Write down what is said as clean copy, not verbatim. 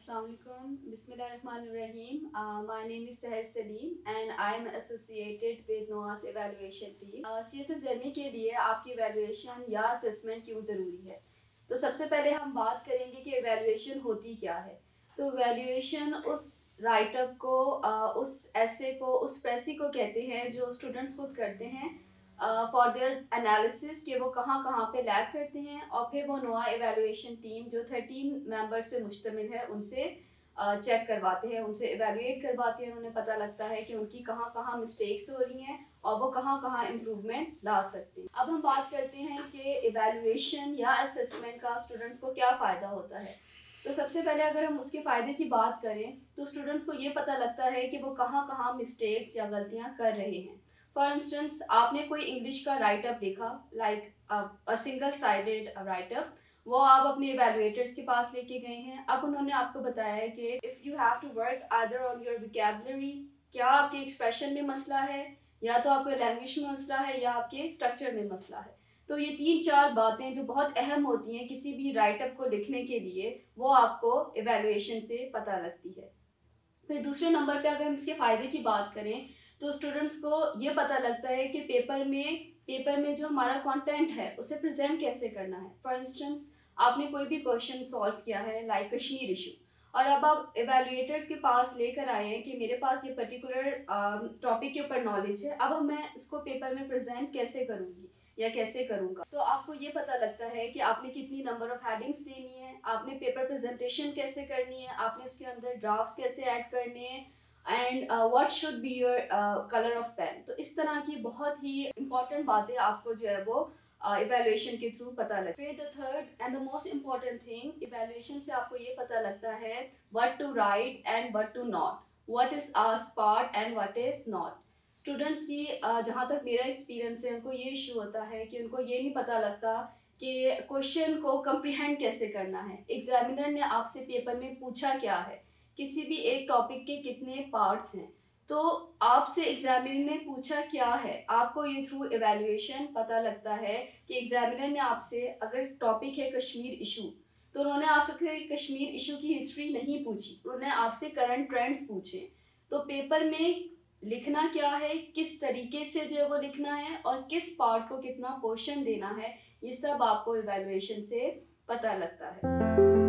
Assalamu alaikum. Bismillahirrahmanirrahim. My name is Seher Salim and I am associated with NOAA's evaluation team. CSS journey के लिए आपकी evaluation या assessment क्यों ज़रूरी है? तो सबसे पहले हम बात करेंगे कि evaluation होती क्या है। तो evaluation उस राइटअप को, उस ऐसे को, उस प्रेसी को कहते हैं जो स्टूडेंट्स खुद करते हैं फॉर देयर एनालिसिस कि वो कहाँ कहाँ पे लैग करते हैं, और फिर वो नोआ एवेलुएशन टीम जो 13 मेंबर्स से मुश्तमिल है उनसे चेक करवाते हैं, उनसे एवेलुएट करवाते हैं। उन्हें पता लगता है कि उनकी कहाँ कहाँ मिस्टेक्स हो रही हैं और वो कहाँ कहाँ इम्प्रूवमेंट ला सकते हैं। अब हम बात करते हैं कि एवेलुएशन या असेसमेंट का स्टूडेंट्स को क्या फ़ायदा होता है। तो सबसे पहले अगर हम उसके फ़ायदे की बात करें तो स्टूडेंट्स को ये पता लगता है कि वो कहाँ कहाँ मिस्टेक्स या गलतियाँ कर रहे हैं। फॉर इंस्टेंस, आपने कोई इंग्लिश का राइटअप लिखा, like a single sided writeup, वो आप अपने इवैल्यूएटर्स के पास लेके गए हैं। अब उन्होंने आपको बताया है कि if you have to work other on your vocabulary, क्या आपके एक्सप्रेशन में मसला है, या तो आपके लैंग्वेज में मसला है, या आपके स्ट्रक्चर में मसला है। तो ये 3-4 बातें जो बहुत अहम होती हैं किसी भी राइटअप को लिखने के लिए, वो आपको इवैल्यूएशन से पता लगती है। फिर दूसरे नंबर पे अगर हम इसके फ़ायदे की बात करें तो स्टूडेंट्स को ये पता लगता है कि पेपर में जो हमारा कंटेंट है उसे प्रेजेंट कैसे करना है। फॉर इंस्टेंस, आपने कोई भी क्वेश्चन सॉल्व किया है लाइक कश्मीर इशू, और अब आप एवेलुएटर्स के पास लेकर आए हैं कि मेरे पास ये पर्टिकुलर टॉपिक के ऊपर नॉलेज है, अब मैं इसको पेपर में प्रेजेंट कैसे करूँगी या कैसे करूँगा। तो आपको ये पता लगता है कि आपने कितनी नंबर ऑफ हेडिंग्स देनी है, आपने पेपर प्रेजेंटेशन कैसे करनी है, आपने उसके अंदर ड्राफ्ट्स कैसे ऐड करने हैं, and what should be your colour of pen. तो इस तरह की बहुत ही इंपॉर्टेंट बातें आपको जो है वो इवैल्यूएशन के थ्रू पता लगता है। फिर the third and the most important thing, evaluation से आपको ये पता लगता है what to write and what to not, what is asked part and what is not. Students की जहाँ तक मेरा एक्सपीरियंस है, उनको ये इशू होता है कि उनको ये नहीं पता लगता कि क्वेश्चन को कंप्रीहेंड कैसे करना है। एग्जामिनर ने आपसे पेपर में पूछा क्या है, किसी भी एक टॉपिक के कितने पार्ट्स हैं, तो आपसे एग्जामिनर ने पूछा क्या है, आपको ये थ्रू एवेल्युएशन पता लगता है कि एग्जामिनर ने आपसे, अगर टॉपिक है कश्मीर इशू, तो उन्होंने आपसे कश्मीर इशू की हिस्ट्री नहीं पूछी, उन्होंने आपसे करंट ट्रेंड्स पूछे। तो पेपर में लिखना क्या है, किस तरीके से जो है वो लिखना है, और किस पार्ट को कितना पोर्शन देना है, ये सब आपको इवैल्यूएशन से पता लगता है।